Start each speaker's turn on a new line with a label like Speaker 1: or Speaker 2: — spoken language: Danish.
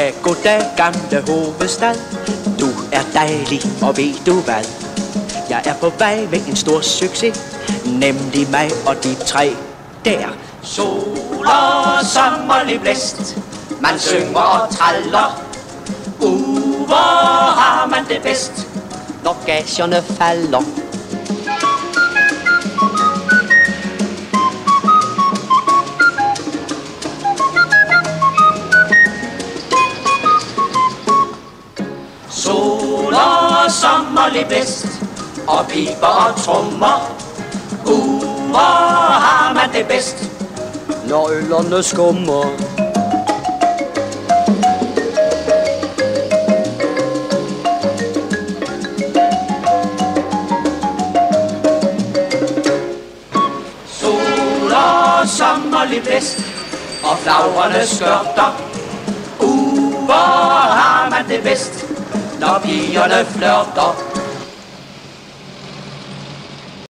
Speaker 1: Goddag, goddag, gamle hovedstad. Du er dejlig, og ved du hvad? Jeg er på vej med en stor succes, nemlig mig og de tre der. Sol og sommerlig blæst, man synger og traller. Hvor har man det bedst, når gagerne falder? Sol og sommerlig blæst, og piber og trommer. Hvor har man det bedst, når øllerne skummer? Sol og sommerlig blæst, og flagrende skørter. Hvor har man det bedst, når pigerne flørter?